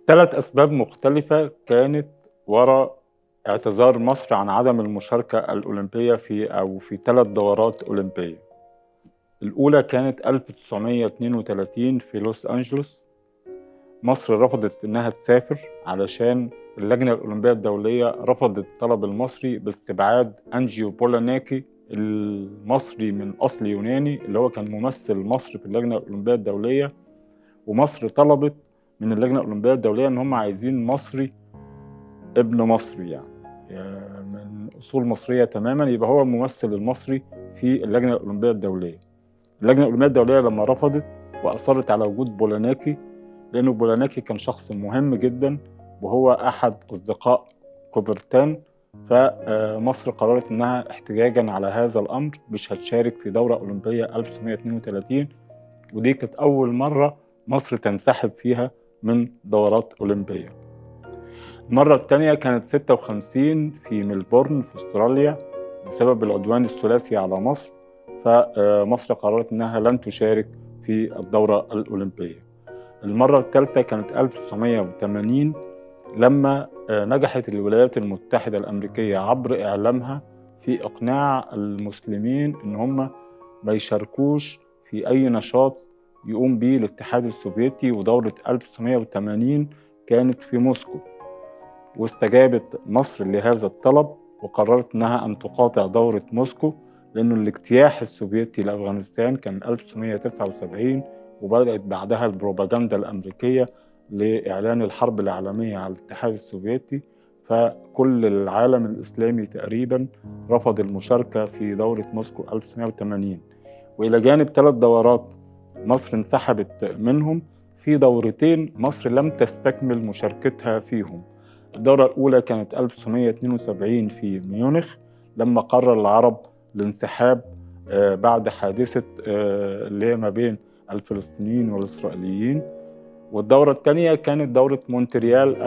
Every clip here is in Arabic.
3 أسباب مختلفة كانت وراء اعتذار مصر عن عدم المشاركة الأولمبية في 3 دورات أولمبية. الأولى كانت 1932 في لوس أنجلوس. مصر رفضت إنها تسافر علشان اللجنة الأولمبية الدولية رفضت الطلب المصري باستبعاد أنجيو بولاناكي المصري من أصل يوناني اللي هو كان ممثل مصر في اللجنة الأولمبية الدولية. ومصر طلبت من اللجنة الأولمبية الدولية إن هم عايزين مصري ابن مصري يعني من أصول مصرية تماما، يبقى هو الممثل المصري في اللجنة الأولمبية الدولية. اللجنة الأولمبية الدولية لما رفضت وأصرت على وجود بولاناكي، لأنه بولاناكي كان شخص مهم جدا وهو أحد أصدقاء كوبرتان، فمصر قررت أنها احتجاجا على هذا الأمر مش هتشارك في دورة أولمبية 1932، ودي كانت أول مرة مصر تنسحب فيها من دورات أولمبية. المرة الثانية كانت 56 في ملبورن في استراليا بسبب العدوان الثلاثي على مصر، فمصر قررت أنها لن تشارك في الدورة الأولمبية. المرة الثالثة كانت 1980 لما نجحت الولايات المتحدة الأمريكية عبر إعلامها في إقناع المسلمين إن هم ما يشاركوش في أي نشاط يقوم به الاتحاد السوفيتي، ودورة 1980 كانت في موسكو. واستجابت مصر لهذا الطلب وقررت أنها أن تقاطع دورة موسكو، لأن الاجتياح السوفيتي لأفغانستان كان 1979، وبدأت بعدها البروباغندا الأمريكية لإعلان الحرب العالمية على الاتحاد السوفيتي، فكل العالم الإسلامي تقريبا رفض المشاركة في دورة موسكو 1980. وإلى جانب 3 دورات مصر انسحبت منهم، في دورتين مصر لم تستكمل مشاركتها فيهم. الدورة الأولى كانت 1972 في ميونخ لما قرر العرب الانسحاب بعد حادثة اللي هي ما بين الفلسطينيين والإسرائيليين. والدورة الثانية كانت دورة مونتريال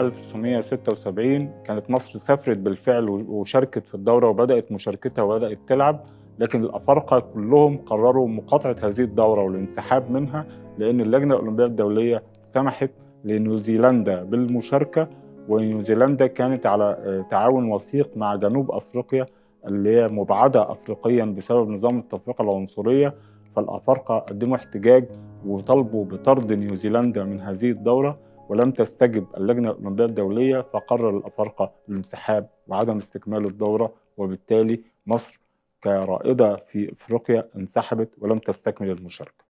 1976، كانت مصر سافرت بالفعل وشاركت في الدورة وبدأت مشاركتها وبدأت تلعب، لكن الأفارقة كلهم قرروا مقاطعة هذه الدورة والانسحاب منها، لأن اللجنة الأولمبية الدولية سمحت لنيوزيلندا بالمشاركة، ونيوزيلندا كانت على تعاون وثيق مع جنوب أفريقيا اللي هي مبعدة أفريقيا بسبب نظام التفرقة العنصرية. فالأفارقة قدموا احتجاج وطالبوا بطرد نيوزيلندا من هذه الدورة، ولم تستجب اللجنة الأولمبية الدولية، فقرر الأفارقة الانسحاب وعدم استكمال الدورة، وبالتالي مصر كرائدة في أفريقيا انسحبت ولم تستكمل المشاركة.